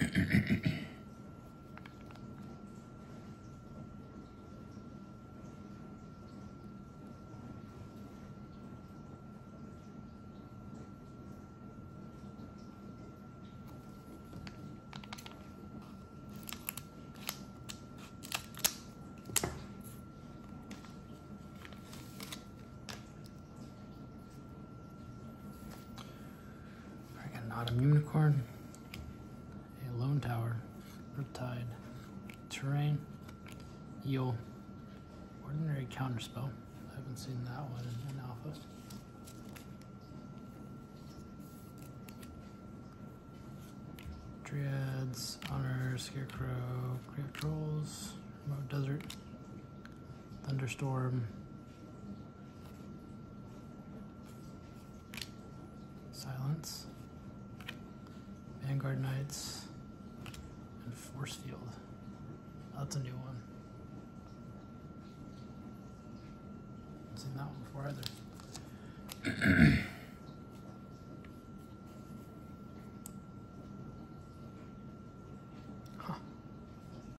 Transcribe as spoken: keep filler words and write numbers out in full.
Autumn Unicorn, a Lone Tower, Riptide, Terrain, Eel, Ordinary Counterspell. I haven't seen that one in Alpha. Dryads, Honor, Scarecrow, Grave Trolls, Remote Desert, Thunderstorm, Silence, Vanguard Knights, and Force Field. That's a new one. Haven't seen that one before either.